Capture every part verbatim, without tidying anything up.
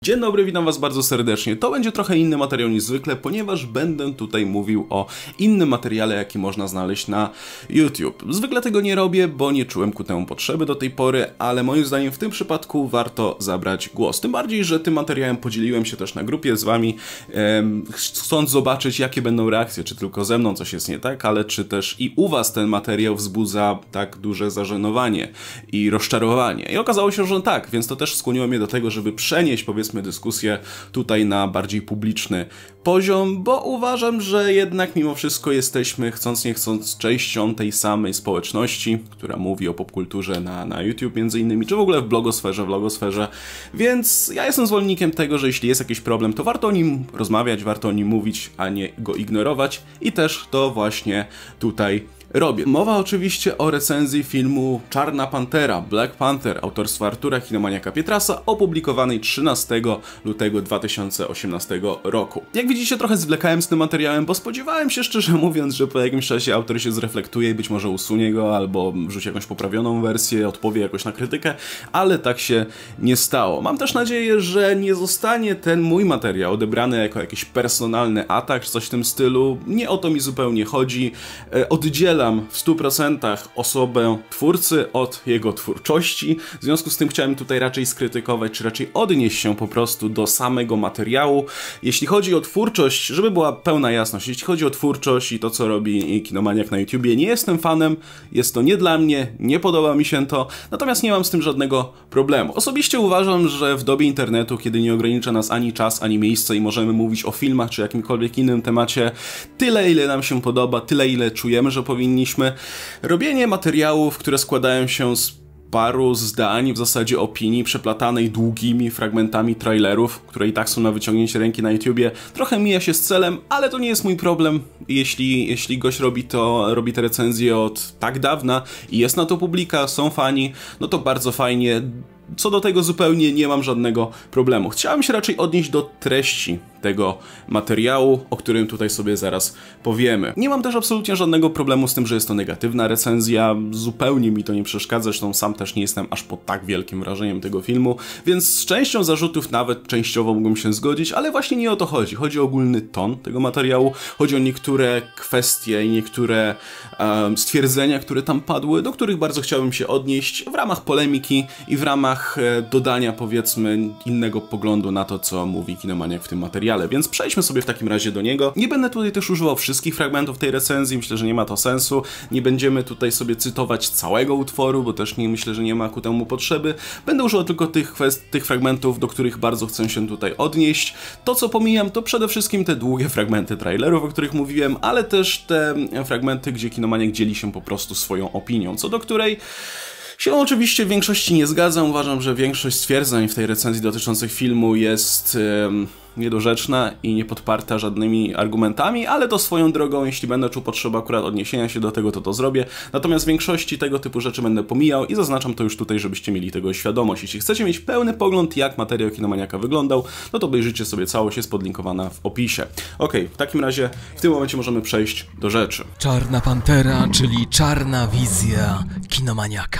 Dzień dobry, witam was bardzo serdecznie. To będzie trochę inny materiał niż zwykle, ponieważ będę tutaj mówił o innym materiale, jaki można znaleźć na YouTube. Zwykle tego nie robię, bo nie czułem ku temu potrzeby do tej pory, ale moim zdaniem w tym przypadku warto zabrać głos. Tym bardziej, że tym materiałem podzieliłem się też na grupie z wami, em, chcąc zobaczyć, jakie będą reakcje, czy tylko ze mną coś jest nie tak, ale czy też i u was ten materiał wzbudza tak duże zażenowanie i rozczarowanie. I okazało się, że tak, więc to też skłoniło mnie do tego, żeby przenieść, powiedzmy, dyskusję tutaj na bardziej publiczny poziom, bo uważam, że jednak mimo wszystko jesteśmy, chcąc nie chcąc, częścią tej samej społeczności, która mówi o popkulturze na, na YouTube między innymi, czy w ogóle w blogosferze, w logosferze, więc ja jestem zwolennikiem tego, że jeśli jest jakiś problem, to warto o nim rozmawiać, warto o nim mówić, a nie go ignorować i też to właśnie tutaj robię. Mowa oczywiście o recenzji filmu Czarna Pantera, Black Panther, autorstwa Artura Kinomaniaka Pietrasa, opublikowanej trzynastego lutego dwa tysiące osiemnastego roku. Jak widzicie, trochę zwlekałem z tym materiałem, bo spodziewałem się, szczerze mówiąc, że po jakimś czasie autor się zreflektuje i być może usunie go, albo wrzuci jakąś poprawioną wersję, odpowie jakoś na krytykę, ale tak się nie stało. Mam też nadzieję, że nie zostanie ten mój materiał odebrany jako jakiś personalny atak, czy coś w tym stylu. Nie o to mi zupełnie chodzi. Oddzielam w stu procentach osobę twórcy od jego twórczości, w związku z tym chciałem tutaj raczej skrytykować, czy raczej odnieść się po prostu do samego materiału. Jeśli chodzi o twórczość, żeby była pełna jasność, jeśli chodzi o twórczość i to, co robi Kinomaniak na YouTubie, nie jestem fanem, jest to nie dla mnie, nie podoba mi się to, natomiast nie mam z tym żadnego problemu. Osobiście uważam, że w dobie internetu, kiedy nie ogranicza nas ani czas, ani miejsce i możemy mówić o filmach, czy jakimkolwiek innym temacie, tyle ile nam się podoba, tyle ile czujemy, że powinniśmy, robienie materiałów, które składają się z paru zdań, w zasadzie opinii, przeplatanej długimi fragmentami trailerów, które i tak są na wyciągnięcie ręki na YouTubie, trochę mija się z celem, ale to nie jest mój problem. Jeśli, jeśli gość robi to, robi te recenzje od tak dawna i jest na to publika, są fani, no to bardzo fajnie. Co do tego zupełnie nie mam żadnego problemu. Chciałem się raczej odnieść do treści tego materiału, o którym tutaj sobie zaraz powiemy. Nie mam też absolutnie żadnego problemu z tym, że jest to negatywna recenzja, zupełnie mi to nie przeszkadza, zresztą sam też nie jestem aż pod tak wielkim wrażeniem tego filmu, więc z częścią zarzutów nawet częściowo mógłbym się zgodzić, ale właśnie nie o to chodzi. Chodzi o ogólny ton tego materiału, chodzi o niektóre kwestie i niektóre um, stwierdzenia, które tam padły, do których bardzo chciałbym się odnieść w ramach polemiki i w ramach e, dodania, powiedzmy, innego poglądu na to, co mówi Kinomaniak w tym materiale. Więc przejdźmy sobie w takim razie do niego. Nie będę tutaj też używał wszystkich fragmentów tej recenzji, myślę, że nie ma to sensu. Nie będziemy tutaj sobie cytować całego utworu, bo też nie myślę, że nie ma ku temu potrzeby. Będę używał tylko tych, tych fragmentów, do których bardzo chcę się tutaj odnieść. To, co pomijam, to przede wszystkim te długie fragmenty trailerów, o których mówiłem, ale też te fragmenty, gdzie Kinomaniak dzieli się po prostu swoją opinią, co do której się oczywiście w większości nie zgadzam. Uważam, że większość stwierdzeń w tej recenzji dotyczących filmu jest Yy, niedorzeczna i niepodparta żadnymi argumentami, ale to swoją drogą, jeśli będę czuł potrzebę akurat odniesienia się do tego, to to zrobię. Natomiast w większości tego typu rzeczy będę pomijał i zaznaczam to już tutaj, żebyście mieli tego świadomość. Jeśli chcecie mieć pełny pogląd, jak materiał Kinomaniaka wyglądał, no to obejrzyjcie sobie całość, jest podlinkowana w opisie. Ok, w takim razie w tym momencie możemy przejść do rzeczy. Czarna Pantera, czyli czarna wizja Kinomaniaka.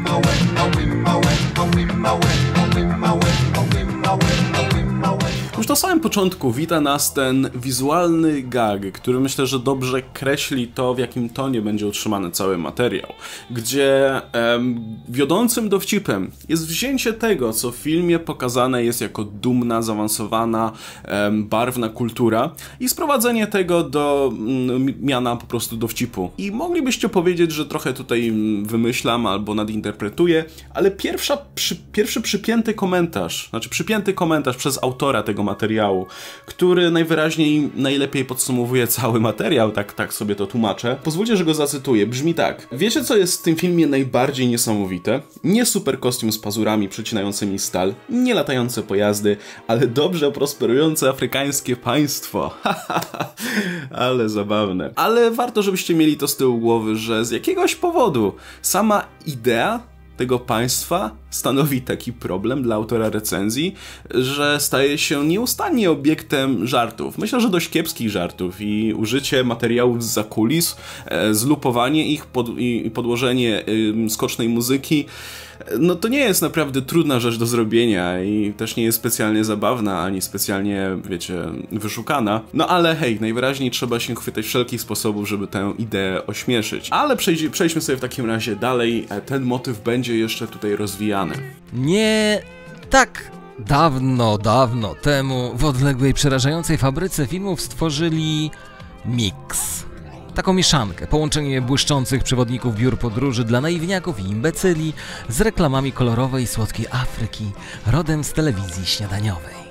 Już na samym początku wita nas ten wizualny gag, który myślę, że dobrze kreśli to, w jakim tonie będzie utrzymany cały materiał, gdzie em, wiodącym dowcipem jest wzięcie tego, co w filmie pokazane jest jako dumna, zaawansowana, em, barwna kultura i sprowadzenie tego do mm, miana po prostu dowcipu. I moglibyście powiedzieć, że trochę tutaj wymyślam albo nadinterpretuję, ale pierwsza, przy, pierwszy przypięty komentarz, znaczy przypięty komentarz przez autora tego materiału, który najwyraźniej najlepiej podsumowuje cały materiał, tak, tak sobie to tłumaczę. Pozwólcie, że go zacytuję. Brzmi tak. Wiecie, co jest w tym filmie najbardziej niesamowite? Nie super kostium z pazurami przecinającymi stal, nie latające pojazdy, ale dobrze prosperujące afrykańskie państwo. Ale zabawne. Ale warto, żebyście mieli to z tyłu głowy, że z jakiegoś powodu sama idea tego państwa stanowi taki problem dla autora recenzji, że staje się nieustannie obiektem żartów. Myślę, że dość kiepskich żartów i użycie materiałów zza kulis, e, zlupowanie ich pod, i podłożenie e, skocznej muzyki no to nie jest naprawdę trudna rzecz do zrobienia i też nie jest specjalnie zabawna, ani specjalnie, wiecie, wyszukana. No ale hej, najwyraźniej trzeba się chwytać wszelkich sposobów, żeby tę ideę ośmieszyć. Ale przejdź, przejdźmy sobie w takim razie dalej, ten motyw będzie jeszcze tutaj rozwijany. Nie tak dawno, dawno temu w odległej, przerażającej fabryce filmów stworzyli Mix. Taką mieszankę, połączenie błyszczących przewodników biur podróży dla naiwniaków i imbecyli z reklamami kolorowej i słodkiej Afryki, rodem z telewizji śniadaniowej.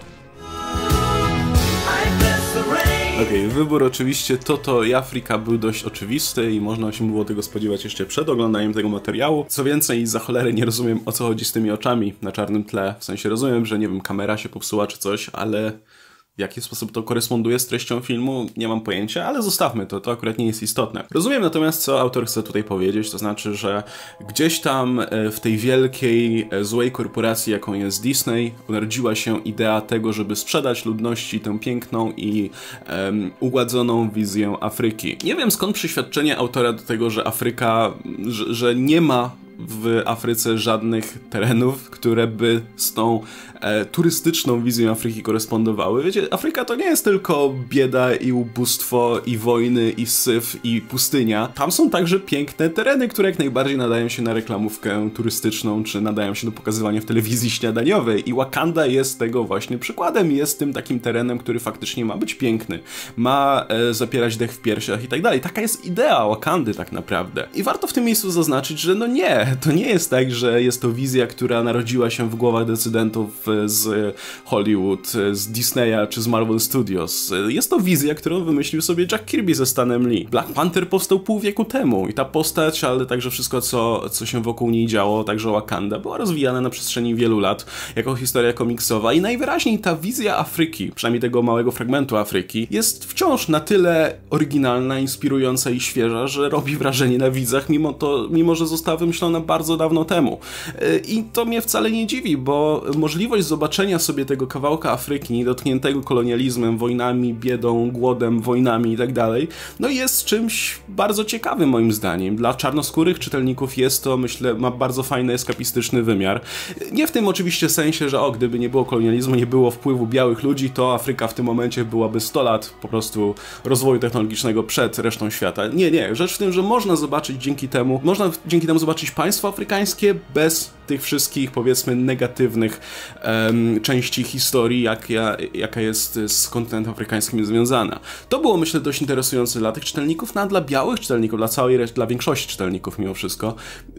Okej, okay, wybór oczywiście Toto i Afryka był dość oczywisty i można się było tego spodziewać jeszcze przed oglądaniem tego materiału. Co więcej, za cholerę nie rozumiem, o co chodzi z tymi oczami na czarnym tle. W sensie rozumiem, że nie wiem, kamera się popsuła czy coś, ale w jaki sposób to koresponduje z treścią filmu, nie mam pojęcia, ale zostawmy to, to akurat nie jest istotne. Rozumiem natomiast, co autor chce tutaj powiedzieć, to znaczy, że gdzieś tam w tej wielkiej, złej korporacji, jaką jest Disney, urodziła się idea tego, żeby sprzedać ludności tę piękną i um, ugładzoną wizję Afryki. Nie wiem, skąd przyświadczenie autora do tego, że Afryka, że, że nie ma w Afryce żadnych terenów, które by z tą e, turystyczną wizją Afryki korespondowały. Wiecie, Afryka to nie jest tylko bieda i ubóstwo i wojny i syf i pustynia. Tam są także piękne tereny, które jak najbardziej nadają się na reklamówkę turystyczną, czy nadają się do pokazywania w telewizji śniadaniowej i Wakanda jest tego właśnie przykładem. Jest tym takim terenem, który faktycznie ma być piękny, ma e, zapierać dech w piersiach i tak dalej. Taka jest idea Wakandy tak naprawdę. I warto w tym miejscu zaznaczyć, że no nie, to nie jest tak, że jest to wizja, która narodziła się w głowach decydentów z Hollywood, z Disneya czy z Marvel Studios. Jest to wizja, którą wymyślił sobie Jack Kirby ze Stanem Lee. Black Panther powstał pół wieku temu i ta postać, ale także wszystko, co, co się wokół niej działo, także Wakanda, była rozwijana na przestrzeni wielu lat jako historia komiksowa i najwyraźniej ta wizja Afryki, przynajmniej tego małego fragmentu Afryki, jest wciąż na tyle oryginalna, inspirująca i świeża, że robi wrażenie na widzach, mimo to, mimo że została wymyślona bardzo dawno temu. I to mnie wcale nie dziwi, bo możliwość zobaczenia sobie tego kawałka Afryki dotkniętego kolonializmem, wojnami, biedą, głodem, wojnami i tak dalej, no jest czymś bardzo ciekawym moim zdaniem. Dla czarnoskórych czytelników jest to, myślę, ma bardzo fajny eskapistyczny wymiar. Nie w tym oczywiście sensie, że o, gdyby nie było kolonializmu, nie było wpływu białych ludzi, to Afryka w tym momencie byłaby sto lat po prostu rozwoju technologicznego przed resztą świata. Nie, nie. Rzecz w tym, że można zobaczyć dzięki temu, można dzięki temu zobaczyć państwo afrykańskie bez tych wszystkich, powiedzmy, negatywnych um, części historii, jak ja, jaka jest z kontynentem afrykańskim związana. To było, myślę, dość interesujące dla tych czytelników, no a dla białych czytelników, dla całej reszty, dla większości czytelników mimo wszystko,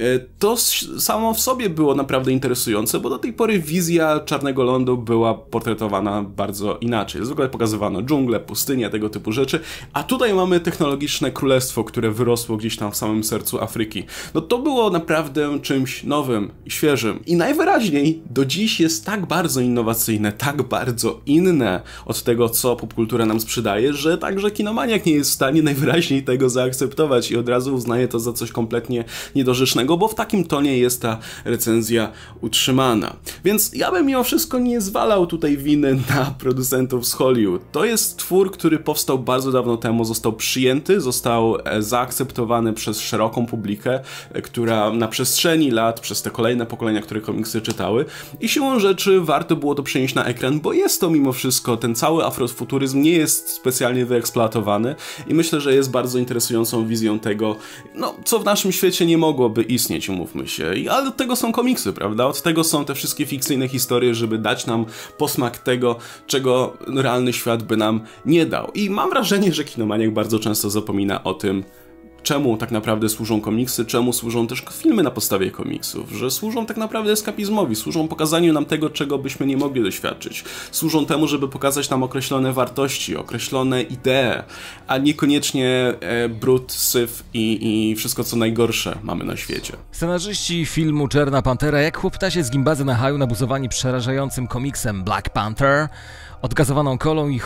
to samo w sobie było naprawdę interesujące, bo do tej pory wizja Czarnego Lądu była portretowana bardzo inaczej. Zwykle pokazywano dżunglę, pustynię, tego typu rzeczy, a tutaj mamy technologiczne królestwo, które wyrosło gdzieś tam w samym sercu Afryki. No to było naprawdę czymś nowym i świeżym. I najwyraźniej do dziś jest tak bardzo innowacyjne, tak bardzo inne od tego, co popkultura nam sprzedaje, że także kinomaniak nie jest w stanie najwyraźniej tego zaakceptować i od razu uznaje to za coś kompletnie niedorzecznego, bo w takim tonie jest ta recenzja utrzymana. Więc ja bym mimo wszystko nie zwalał tutaj winy na producentów z Hollywood. To jest twór, który powstał bardzo dawno temu, został przyjęty, został zaakceptowany przez szeroką publikę, która na przestrzeni lat, przez te kolejne pokolenia, które komiksy czytały i siłą rzeczy warto było to przenieść na ekran, bo jest to mimo wszystko, ten cały afrofuturyzm nie jest specjalnie wyeksploatowany i myślę, że jest bardzo interesującą wizją tego, no, co w naszym świecie nie mogłoby istnieć, umówmy się. I, ale od tego są komiksy, prawda? Od tego są te wszystkie fikcyjne historie, żeby dać nam posmak tego, czego realny świat by nam nie dał. I mam wrażenie, że kinomaniak bardzo często zapomina o tym, czemu tak naprawdę służą komiksy, czemu służą też filmy na podstawie komiksów, że służą tak naprawdę eskapizmowi, służą pokazaniu nam tego, czego byśmy nie mogli doświadczyć, służą temu, żeby pokazać nam określone wartości, określone idee, a niekoniecznie e, brud, syf i, i wszystko, co najgorsze mamy na świecie. Scenarzyści filmu Czarna Pantera, jak chłoptasie z gimbazy na haju nabuzowani przerażającym komiksem Black Panther, odgazowaną kolą i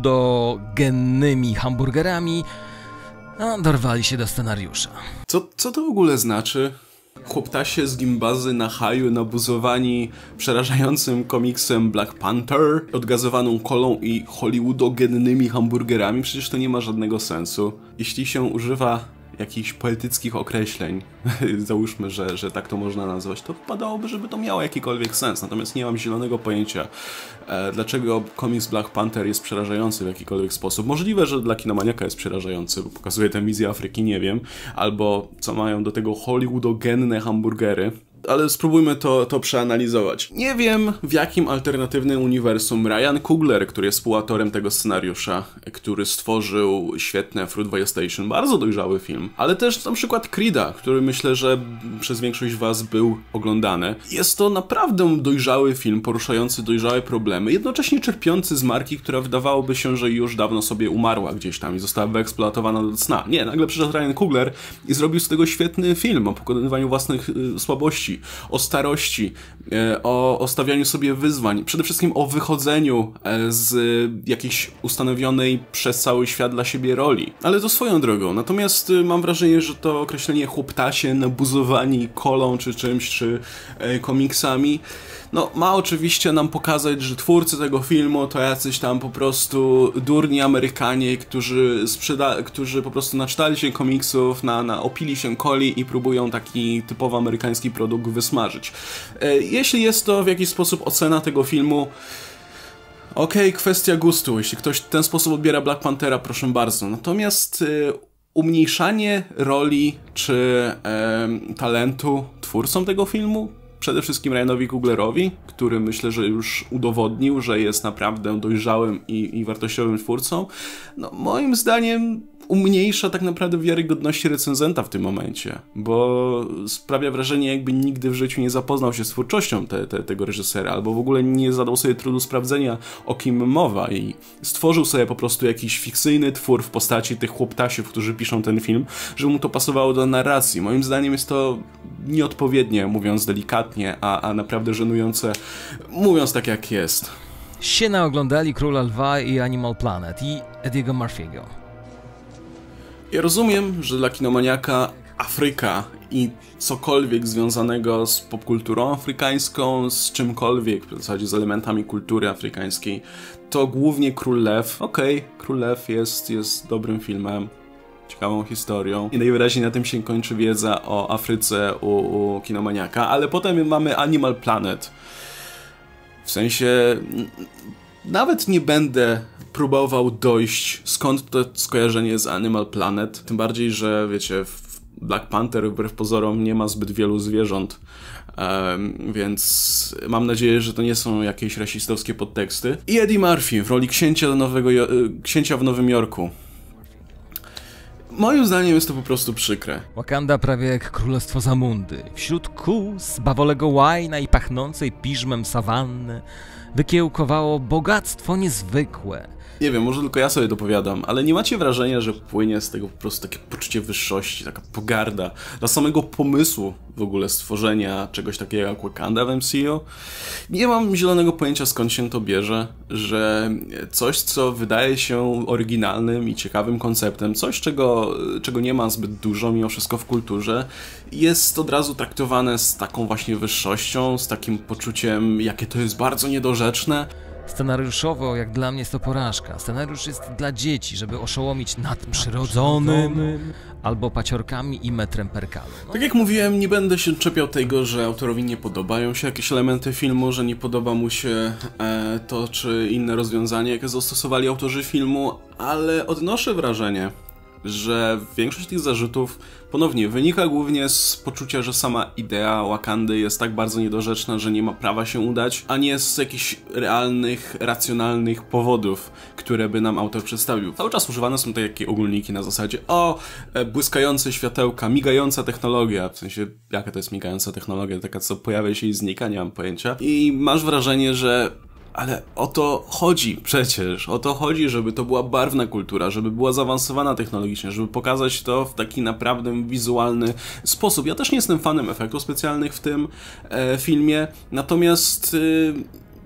hollywoodogennymi hamburgerami, no, dorwali się do scenariusza. Co, co to w ogóle znaczy? Chłoptasie z gimbazy na haju nabuzowani przerażającym komiksem Black Panther, odgazowaną kolą i hollywoodogennymi hamburgerami? Przecież to nie ma żadnego sensu. Jeśli się używa jakichś poetyckich określeń, załóżmy, że, że tak to można nazwać, to wypadałoby, żeby to miało jakikolwiek sens. Natomiast nie mam zielonego pojęcia, e, dlaczego komiks Black Panther jest przerażający w jakikolwiek sposób. Możliwe, że dla kinomaniaka jest przerażający, bo pokazuje tę wizję Afryki, nie wiem, albo co mają do tego hollywoodogenne hamburgery. Ale spróbujmy to, to przeanalizować. Nie wiem, w jakim alternatywnym uniwersum Ryan Coogler, który jest współautorem tego scenariusza, który stworzył świetne Fruitvale Station, bardzo dojrzały film, ale też na przykład Creed'a, który myślę, że przez większość z was był oglądany. Jest to naprawdę dojrzały film, poruszający dojrzałe problemy, jednocześnie czerpiący z marki, która wydawałoby się, że już dawno sobie umarła gdzieś tam i została wyeksploatowana do cna. Nie, nagle przyszedł Ryan Coogler i zrobił z tego świetny film o pokonywaniu własnych y, słabości, o starości, o, o stawianiu sobie wyzwań, przede wszystkim o wychodzeniu z jakiejś ustanowionej przez cały świat dla siebie roli. Ale to swoją drogą. Natomiast mam wrażenie, że to określenie chłoptasie, nabuzowani kolą, czy czymś, czy komiksami, no, ma oczywiście nam pokazać, że twórcy tego filmu to jacyś tam po prostu durni Amerykanie, którzy sprzeda którzy po prostu naczytali się komiksów, na, na opili się coli i próbują taki typowo amerykański produkt wysmażyć. E, jeśli jest to w jakiś sposób ocena tego filmu, okej, okay, kwestia gustu. Jeśli ktoś w ten sposób odbiera Black Panthera, proszę bardzo. Natomiast e, umniejszanie roli czy e, talentu twórcom tego filmu, przede wszystkim Ryanowi Cooglerowi, który myślę, że już udowodnił, że jest naprawdę dojrzałym i, i wartościowym twórcą, no moim zdaniem umniejsza tak naprawdę wiarygodności recenzenta w tym momencie, bo sprawia wrażenie, jakby nigdy w życiu nie zapoznał się z twórczością te, te, tego reżysera, albo w ogóle nie zadał sobie trudu sprawdzenia, o kim mowa i stworzył sobie po prostu jakiś fikcyjny twór w postaci tych chłoptasiów, którzy piszą ten film, żeby mu to pasowało do narracji. Moim zdaniem jest to nieodpowiednie, mówiąc delikatnie, a, a naprawdę żenujące, mówiąc tak jak jest. Się naoglądali Króla Lwa i Animal Planet i Ediego Murphy'ego. Ja rozumiem, że dla kinomaniaka Afryka i cokolwiek związanego z popkulturą afrykańską, z czymkolwiek, w zasadzie z elementami kultury afrykańskiej, to głównie Król Lew. Okej, okay, Król Lew jest, jest dobrym filmem, ciekawą historią i najwyraźniej na tym się kończy wiedza o Afryce u, u kinomaniaka, ale potem mamy Animal Planet. W sensie nawet nie będę próbował dojść, skąd to skojarzenie z Animal Planet. Tym bardziej, że wiecie, w Black Panther wbrew pozorom nie ma zbyt wielu zwierząt. Um, więc mam nadzieję, że to nie są jakieś rasistowskie podteksty. I Eddie Murphy w roli księcia, nowego jo księcia w Nowym Jorku. Moim zdaniem jest to po prostu przykre. Wakanda prawie jak królestwo Zamundy. Wśród kóz, bawolego łajna i pachnącej piżmem sawanny wykiełkowało bogactwo niezwykłe. Nie wiem, może tylko ja sobie dopowiadam, ale nie macie wrażenia, że płynie z tego po prostu takie poczucie wyższości, taka pogarda dla samego pomysłu w ogóle stworzenia czegoś takiego jak Wakanda w M C U? Nie mam zielonego pojęcia, skąd się to bierze, że coś, co wydaje się oryginalnym i ciekawym konceptem, coś, czego, czego nie ma zbyt dużo mimo wszystko w kulturze, jest od razu traktowane z taką właśnie wyższością, z takim poczuciem, jakie to jest bardzo niedorzeczne. Scenariuszowo, jak dla mnie, jest to porażka. Scenariusz jest dla dzieci, żeby oszołomić nadprzyrodzonym, albo paciorkami i metrem perkalu. No. Tak jak mówiłem, nie będę się czepiał tego, że autorowi nie podobają się jakieś elementy filmu, że nie podoba mu się e, to czy inne rozwiązanie, jakie zastosowali autorzy filmu, ale odnoszę wrażenie, że większość tych zarzutów ponownie wynika głównie z poczucia, że sama idea Wakandy jest tak bardzo niedorzeczna, że nie ma prawa się udać, a nie z jakichś realnych, racjonalnych powodów, które by nam autor przedstawił. Cały czas używane są takie ogólniki na zasadzie o, błyskające światełka, migająca technologia, w sensie jaka to jest migająca technologia, taka co pojawia się i znika, nie mam pojęcia. I masz wrażenie, że ale o to chodzi przecież, o to chodzi, żeby to była barwna kultura, żeby była zaawansowana technologicznie, żeby pokazać to w taki naprawdę wizualny sposób. Ja też nie jestem fanem efektów specjalnych w tym e, filmie, natomiast e,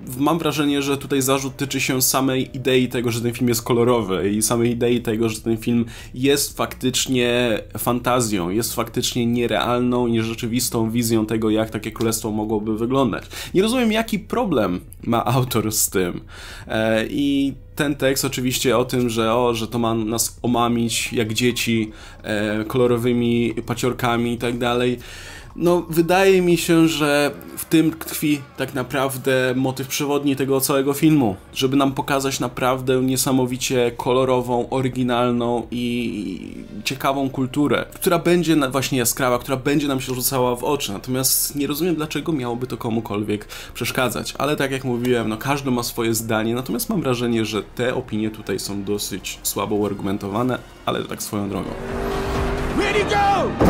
mam wrażenie, że tutaj zarzut tyczy się samej idei tego, że ten film jest kolorowy i samej idei tego, że ten film jest faktycznie fantazją, jest faktycznie nierealną i nierzeczywistą wizją tego, jak takie królestwo mogłoby wyglądać. Nie rozumiem, jaki problem ma autor z tym. E, I ten tekst oczywiście o tym, że o, że to ma nas omamić jak dzieci e, kolorowymi paciorkami i tak dalej. No, wydaje mi się, że w tym tkwi tak naprawdę motyw przewodni tego całego filmu. Żeby nam pokazać naprawdę niesamowicie kolorową, oryginalną i ciekawą kulturę, która będzie właśnie jaskrawa, która będzie nam się rzucała w oczy. Natomiast nie rozumiem, dlaczego miałoby to komukolwiek przeszkadzać. Ale tak jak mówiłem, no każdy ma swoje zdanie, natomiast mam wrażenie, że te opinie tutaj są dosyć słabo uargumentowane, ale tak swoją drogą. Ready, go!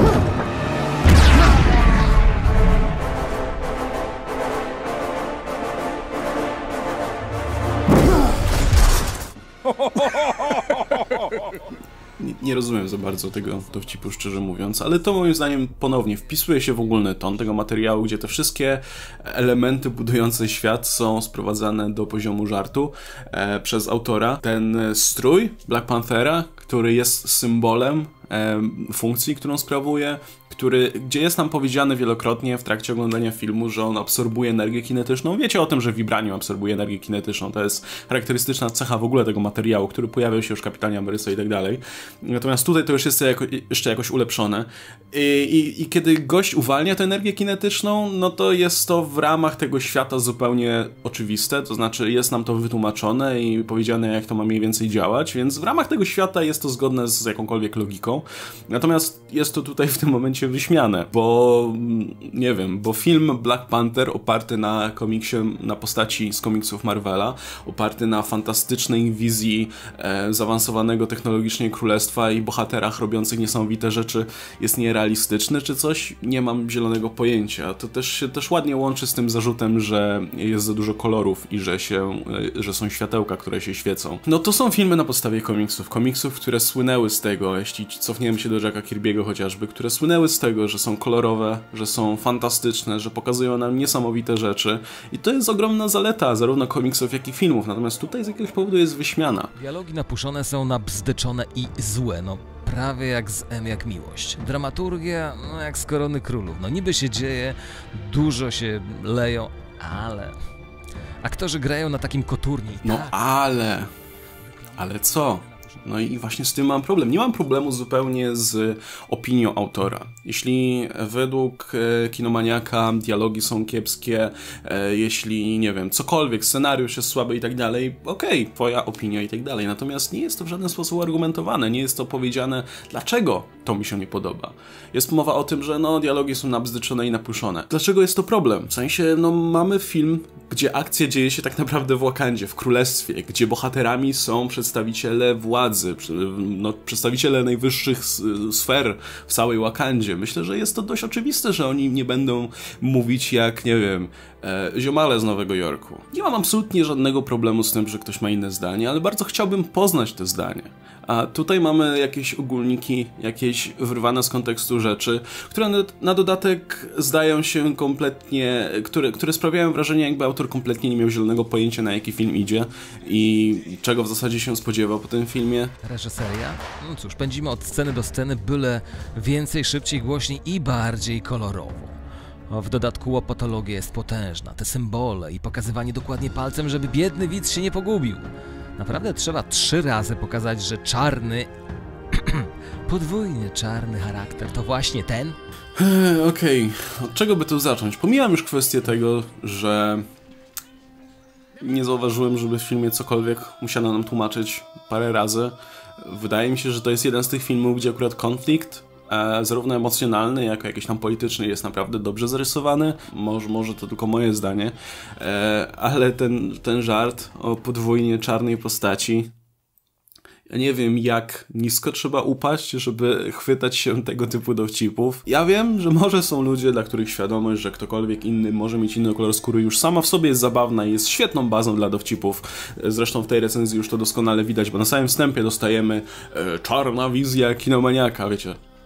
Nie, nie rozumiem za bardzo tego dowcipu, szczerze mówiąc, ale to moim zdaniem ponownie wpisuje się w ogólny ton tego materiału, gdzie te wszystkie elementy budujące świat są sprowadzane do poziomu żartu e, przez autora. Ten strój Black Panthera, który jest symbolem e, funkcji, którą sprawuje, który, gdzie jest nam powiedziane wielokrotnie w trakcie oglądania filmu, że on absorbuje energię kinetyczną. Wiecie o tym, że Vibranium absorbuje energię kinetyczną. To jest charakterystyczna cecha w ogóle tego materiału, który pojawiał się już w Kapitanie Ameryce i tak dalej. Natomiast tutaj to już jest jako, jeszcze jakoś ulepszone. I, i, I kiedy gość uwalnia tę energię kinetyczną, no to jest to w ramach tego świata zupełnie oczywiste. To znaczy jest nam to wytłumaczone i powiedziane, jak to ma mniej więcej działać, więc w ramach tego świata jest to zgodne z jakąkolwiek logiką. Natomiast jest to tutaj w tym momencie wyśmiane, bo nie wiem, bo film Black Panther oparty na komiksie, na postaci z komiksów Marvela, oparty na fantastycznej wizji e, zaawansowanego technologicznie królestwa i bohaterach robiących niesamowite rzeczy jest nierealistyczny czy coś? Nie mam zielonego pojęcia. To też się też ładnie łączy z tym zarzutem, że jest za dużo kolorów i że się, e, że są światełka, które się świecą. No to są filmy na podstawie komiksów, komiksów, które słynęły z tego, jeśli cofniemy się do Jacka Kirby'ego chociażby, które słynęły z tego, że są kolorowe, że są fantastyczne, że pokazują nam niesamowite rzeczy i to jest ogromna zaleta zarówno komiksów, jak i filmów, natomiast tutaj z jakiegoś powodu jest wyśmiana. Dialogi napuszone są na bzdyczone i złe, no prawie jak z M jak miłość. Dramaturgia, no jak z Korony Królów, no niby się dzieje, dużo się leją, ale aktorzy grają na takim koturnie. No tak. ale, ale co? No i właśnie z tym mam problem. Nie mam problemu zupełnie z opinią autora. Jeśli według e, Kinomaniaka dialogi są kiepskie, e, jeśli, nie wiem, cokolwiek, scenariusz jest słaby i tak dalej, okej, okay, twoja opinia i tak dalej. Natomiast nie jest to w żaden sposób argumentowane, nie jest to powiedziane, dlaczego to mi się nie podoba. Jest mowa o tym, że no, dialogi są nabzdyczone i napuszone. Dlaczego jest to problem? W sensie, no, mamy film, gdzie akcja dzieje się tak naprawdę w Wakandzie, w królestwie, gdzie bohaterami są przedstawiciele władzy, no, przedstawiciele najwyższych sfer w całej Wakandzie. Myślę, że jest to dość oczywiste, że oni nie będą mówić jak, nie wiem, e, ziomale z Nowego Jorku. Nie mam absolutnie żadnego problemu z tym, że ktoś ma inne zdanie, ale bardzo chciałbym poznać te zdanie. A tutaj mamy jakieś ogólniki, jakieś wyrwane z kontekstu rzeczy, które na dodatek zdają się kompletnie, które, które sprawiają wrażenie, jakby autor kompletnie nie miał zielonego pojęcia, na jaki film idzie i czego w zasadzie się spodziewał po tym filmie. Reżyseria? No cóż, pędzimy od sceny do sceny, byle więcej, szybciej, głośniej i bardziej kolorowo. O, w dodatku łopatologia jest potężna, te symbole i pokazywanie dokładnie palcem, żeby biedny widz się nie pogubił. Naprawdę trzeba trzy razy pokazać, że czarny, podwójny czarny charakter to właśnie ten? Okej, okay. Od czego by tu zacząć? Pomijam już kwestię tego, że nie zauważyłem, żeby w filmie cokolwiek musiano nam tłumaczyć parę razy. Wydaje mi się, że to jest jeden z tych filmów, gdzie akurat konflikt, e, zarówno emocjonalny, jak i jakiś tam polityczny, jest naprawdę dobrze zarysowany. Może, może to tylko moje zdanie, e, ale ten, ten żart o podwójnie czarnej postaci, ja nie wiem, jak nisko trzeba upaść, żeby chwytać się tego typu dowcipów. Ja wiem, że może są ludzie, dla których świadomość, że ktokolwiek inny może mieć inny kolor skóry, już sama w sobie jest zabawna i jest świetną bazą dla dowcipów. Zresztą w tej recenzji już to doskonale widać, bo na samym wstępie dostajemy e, czarna wizja kinomaniaka, wiecie.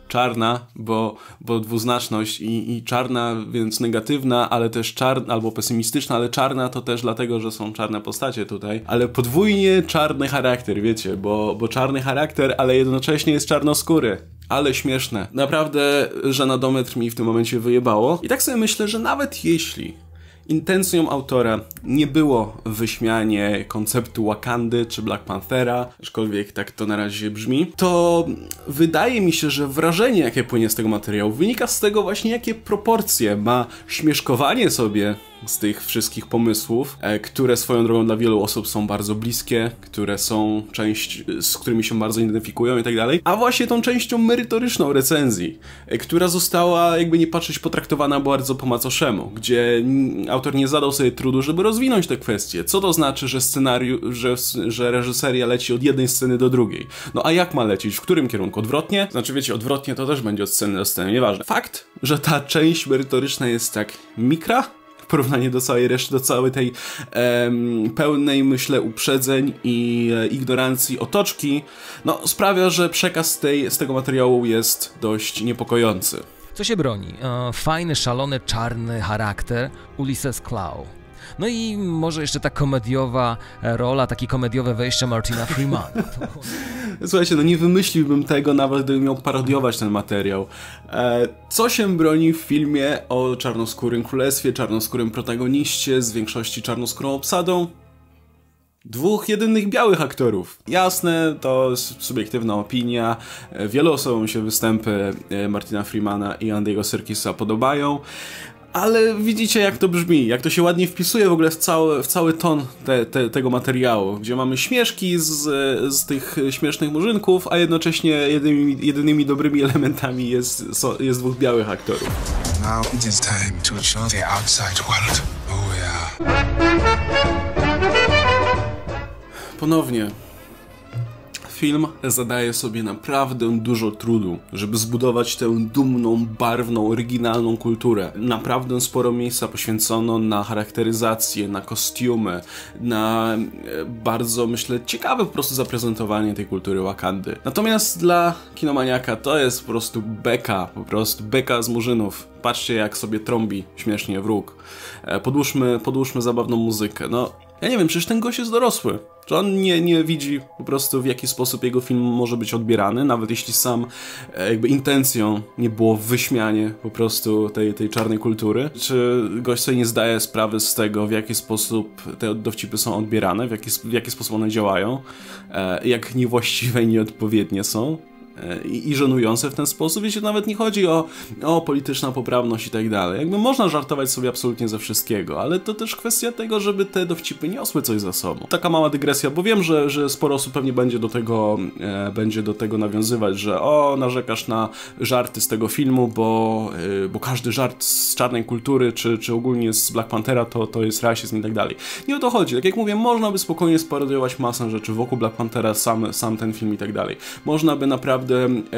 czarna, bo, bo dwuznaczność i, i czarna, więc negatywna, ale też czarna, albo pesymistyczna, ale czarna to też dlatego, że są czarne postacie tutaj, ale podwójnie czarny charakter, wiecie, bo, bo czarny charakter, ale jednocześnie jest czarnoskóry. Ale śmieszne. Naprawdę żenadometr mi w tym momencie wyjebało. I tak sobie myślę, że nawet jeśli intencją autora nie było wyśmianie konceptu Wakandy czy Black Panthera, aczkolwiek tak to na razie brzmi, to wydaje mi się, że wrażenie, jakie płynie z tego materiału, wynika z tego właśnie, jakie proporcje ma śmieszkowanie sobie z tych wszystkich pomysłów, e, które swoją drogą dla wielu osób są bardzo bliskie, które są część, z którymi się bardzo identyfikują i tak dalej, a właśnie tą częścią merytoryczną recenzji, e, która została, jakby nie patrzeć, potraktowana bardzo po macoszemu, gdzie autor nie zadał sobie trudu, żeby rozwinąć te kwestie. Co to znaczy, że scenariusz, że, że reżyseria leci od jednej sceny do drugiej? No a jak ma lecieć? W którym kierunku? Odwrotnie? Znaczy, wiecie, odwrotnie to też będzie od sceny do sceny, nieważne. Fakt, że ta część merytoryczna jest tak mikra, w porównaniu do całej reszty, do całej tej em, pełnej, myślę, uprzedzeń i e, ignorancji otoczki, no sprawia, że przekaz tej, z tego materiału jest dość niepokojący. Co się broni? E, fajny, szalony, czarny charakter Ulysses Klaue. No i może jeszcze ta komediowa rola, takie komediowe wejście Martina Freemana. Słuchajcie, no nie wymyśliłbym tego, nawet gdybym miał parodiować ten materiał. E, co się broni w filmie o czarnoskórym królestwie, czarnoskórym protagoniście, z większości czarnoskórą obsadą? Dwóch jedynych białych aktorów. Jasne, to jest subiektywna opinia. Wielu osobom się występy Martina Freemana i Andy'ego Serkisa podobają. Ale widzicie, jak to brzmi, jak to się ładnie wpisuje w ogóle w cały, w cały ton te, te, tego materiału, gdzie mamy śmieszki z, z tych śmiesznych murzynków, a jednocześnie jedynymi, jedynymi dobrymi elementami jest, so, jest dwóch białych aktorów. Now it is time to show the outside world who we are. Ponownie. Film zadaje sobie naprawdę dużo trudu, żeby zbudować tę dumną, barwną, oryginalną kulturę. Naprawdę sporo miejsca poświęcono na charakteryzację, na kostiumy, na bardzo, myślę, ciekawe po prostu zaprezentowanie tej kultury Wakandy. Natomiast dla kinomaniaka to jest po prostu beka, po prostu beka z murzynów. Patrzcie, jak sobie trąbi śmiesznie wróg. Podłóżmy, podłóżmy zabawną muzykę. No, ja nie wiem, przecież ten gość jest dorosły. Czy on nie, nie widzi po prostu, w jaki sposób jego film może być odbierany, nawet jeśli sam jakby intencją nie było wyśmianie po prostu tej, tej czarnej kultury? Czy gość sobie nie zdaje sprawy z tego, w jaki sposób te dowcipy są odbierane, w jaki, w jaki sposób one działają, jak niewłaściwe i nieodpowiednie są? I, i żenujące w ten sposób. Wiecie, nawet nie chodzi o, o polityczną poprawność i tak dalej. Jakby można żartować sobie absolutnie ze wszystkiego, ale to też kwestia tego, żeby te dowcipy niosły coś za sobą. Taka mała dygresja, bo wiem, że, że sporo osób pewnie będzie do tego e, będzie do tego nawiązywać, że o, narzekasz na żarty z tego filmu, bo, e, bo każdy żart z czarnej kultury, czy, czy ogólnie z Black Panthera, to, to jest rasizm i tak dalej. Nie o to chodzi. Tak jak mówię, można by spokojnie sparodiować masę rzeczy wokół Black Panthera, sam, sam ten film i tak dalej. Można by naprawdę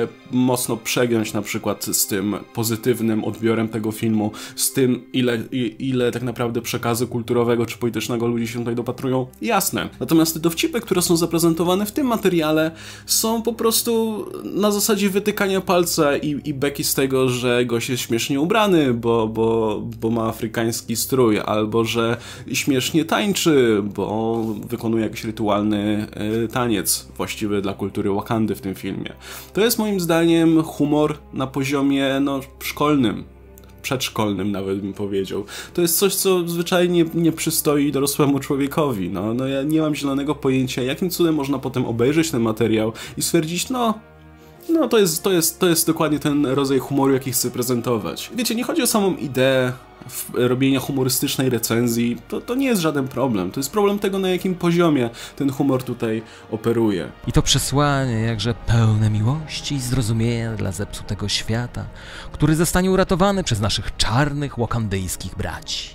mocno przegiąć na przykład z tym pozytywnym odbiorem tego filmu, z tym ile, ile tak naprawdę przekazu kulturowego czy politycznego ludzie się tutaj dopatrują, jasne. Natomiast te dowcipy, które są zaprezentowane w tym materiale, są po prostu na zasadzie wytykania palca i, i beki z tego, że gość jest śmiesznie ubrany, bo, bo, bo ma afrykański strój, albo że śmiesznie tańczy, bo wykonuje jakiś rytualny y, taniec właściwy dla kultury Wakandy w tym filmie. To jest moim zdaniem humor na poziomie no, szkolnym, przedszkolnym nawet bym powiedział. To jest coś, co zwyczajnie nie przystoi dorosłemu człowiekowi. No, no ja nie mam zielonego pojęcia, jakim cudem można potem obejrzeć ten materiał i stwierdzić, no No to jest, to jest, to jest dokładnie ten rodzaj humoru, jaki chcę prezentować. Wiecie, nie chodzi o samą ideę robienia humorystycznej recenzji, to, to nie jest żaden problem. To jest problem tego, na jakim poziomie ten humor tutaj operuje. I to przesłanie jakże pełne miłości i zrozumienia dla zepsutego świata, który zostanie uratowany przez naszych czarnych, wakandyjskich braci.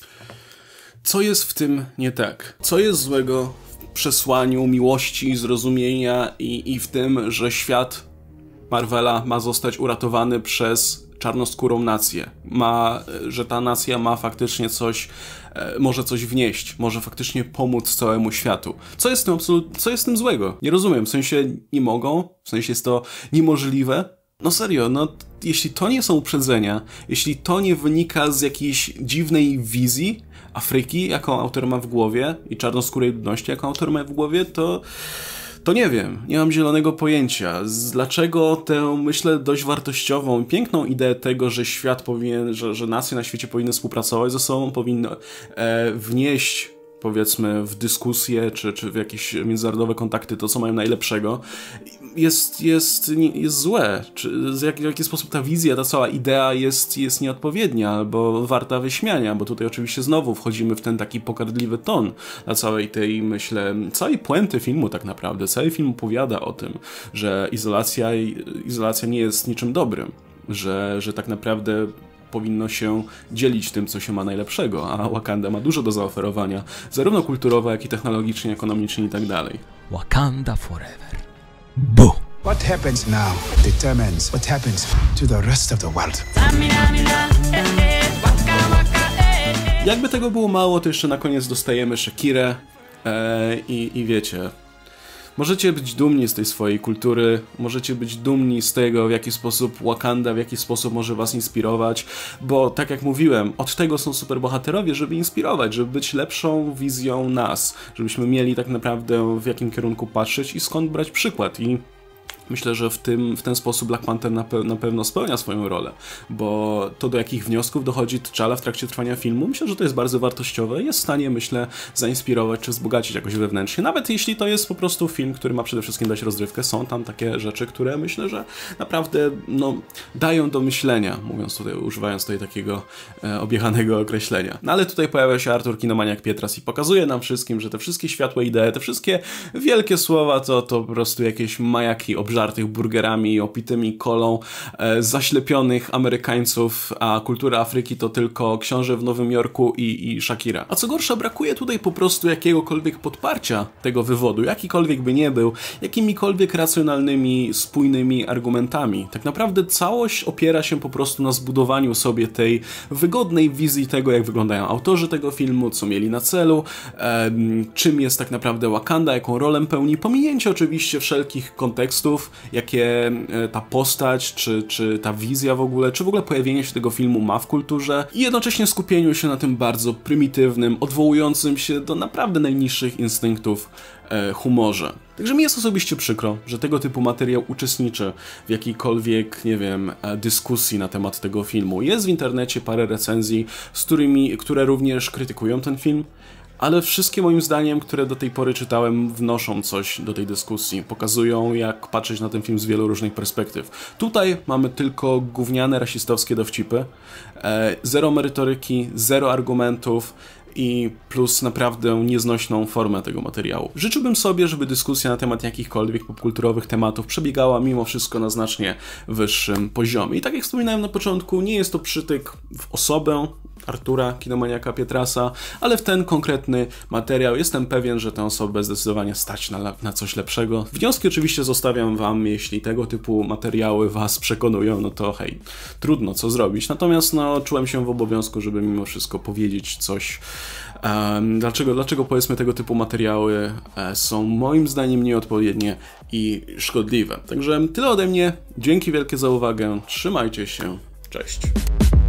Co jest w tym nie tak? Co jest złego w przesłaniu miłości i zrozumienia i, i w tym, że świat Marvela ma zostać uratowany przez czarnoskórą nację. Ma, że ta nacja ma faktycznie coś, e, może coś wnieść, może faktycznie pomóc całemu światu. Co jest z tym absolutnie, co jest z tym złego? Nie rozumiem, w sensie nie mogą, w sensie jest to niemożliwe. No serio, no jeśli to nie są uprzedzenia, jeśli to nie wynika z jakiejś dziwnej wizji Afryki, jaką autor ma w głowie, i czarnoskórej ludności, jaką autor ma w głowie, to... To nie wiem, nie mam zielonego pojęcia. Dlaczego tę, myślę, dość wartościową i piękną ideę tego, że świat powinien, że, że nacje na świecie powinny współpracować ze sobą, powinny e, wnieść, powiedzmy, w dyskusję, czy, czy w jakieś międzynarodowe kontakty to, co mają najlepszego, jest, jest, jest złe. Czy w jaki, w jaki sposób ta wizja, ta cała idea jest, jest nieodpowiednia, albo warta wyśmiania, bo tutaj oczywiście znowu wchodzimy w ten taki pokardliwy ton dla całej tej, myślę, całej puenty filmu tak naprawdę. Cały film opowiada o tym, że izolacja, izolacja nie jest niczym dobrym, że, że tak naprawdę powinno się dzielić tym, co się ma najlepszego, a Wakanda ma dużo do zaoferowania, zarówno kulturowo, jak i technologicznie, ekonomicznie i tak dalej. Wakanda forever. Bu! What happens now determines what happens to the rest of the world. Jakby tego było mało, to jeszcze na koniec dostajemy Shakirę e, i, i wiecie... Możecie być dumni z tej swojej kultury, możecie być dumni z tego, w jaki sposób Wakanda, w jaki sposób może was inspirować, bo tak jak mówiłem, od tego są superbohaterowie, żeby inspirować, żeby być lepszą wizją nas, żebyśmy mieli tak naprawdę w jakim kierunku patrzeć i skąd brać przykład. I myślę, że w, tym, w ten sposób Black Panther na, pe na pewno spełnia swoją rolę, bo to, do jakich wniosków dochodzi T'Challa w trakcie trwania filmu, myślę, że to jest bardzo wartościowe i jest w stanie, myślę, zainspirować czy wzbogacić jakoś wewnętrznie. Nawet jeśli to jest po prostu film, który ma przede wszystkim dać rozrywkę, są tam takie rzeczy, które myślę, że naprawdę no, dają do myślenia, mówiąc tutaj, używając tutaj takiego e, obiechanego określenia. No ale tutaj pojawia się Artur Kinomaniak Pietras i pokazuje nam wszystkim, że te wszystkie światłe idee, te wszystkie wielkie słowa to, to po prostu jakieś majaki obrzydliwe, żartych burgerami, opitymi kolą, e, zaślepionych Amerykańców, a kultura Afryki to tylko książę w Nowym Jorku i, i Shakira. A co gorsza, brakuje tutaj po prostu jakiegokolwiek podparcia tego wywodu, jakikolwiek by nie był, jakimikolwiek racjonalnymi, spójnymi argumentami. Tak naprawdę całość opiera się po prostu na zbudowaniu sobie tej wygodnej wizji tego, jak wyglądają autorzy tego filmu, co mieli na celu, e, czym jest tak naprawdę Wakanda, jaką rolę pełni, pominięcie oczywiście wszelkich kontekstów, jakie ta postać, czy, czy ta wizja w ogóle, czy w ogóle pojawienie się tego filmu ma w kulturze i jednocześnie skupieniu się na tym bardzo prymitywnym, odwołującym się do naprawdę najniższych instynktów e, humorze. Także mi jest osobiście przykro, że tego typu materiał uczestniczy w jakiejkolwiek, nie wiem, dyskusji na temat tego filmu. Jest w internecie parę recenzji, z którymi, które również krytykują ten film, ale wszystkie moim zdaniem, które do tej pory czytałem, wnoszą coś do tej dyskusji. Pokazują, jak patrzeć na ten film z wielu różnych perspektyw. Tutaj mamy tylko gówniane, rasistowskie dowcipy, e, zero merytoryki, zero argumentów i plus naprawdę nieznośną formę tego materiału. Życzyłbym sobie, żeby dyskusja na temat jakichkolwiek popkulturowych tematów przebiegała mimo wszystko na znacznie wyższym poziomie. I tak jak wspominałem na początku, nie jest to przytyk w osobę Artura Kinomaniaka Pietrasa, ale w ten konkretny materiał jestem pewien, że tę osobę zdecydowanie stać na, na coś lepszego. Wnioski oczywiście zostawiam wam, jeśli tego typu materiały was przekonują, no to hej, trudno co zrobić. Natomiast no, czułem się w obowiązku, żeby mimo wszystko powiedzieć coś. Um, dlaczego, dlaczego powiedzmy tego typu materiały e, są moim zdaniem nieodpowiednie i szkodliwe. Także tyle ode mnie. Dzięki wielkie za uwagę. Trzymajcie się. Cześć.